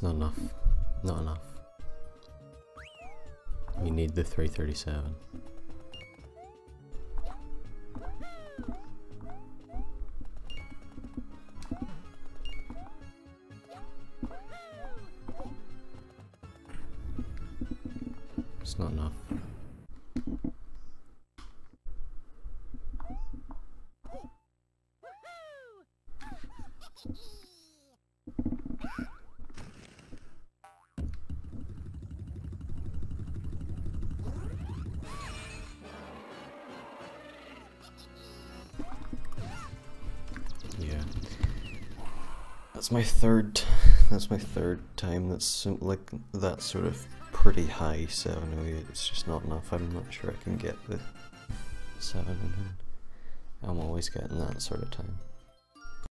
not enough. Not enough. You need the 337. It's not enough. Yeah. That's my third time that's like that sort of pretty high 708. It's just not enough. I'm not sure I can get the 7 in hand. I'm always getting that sort of time.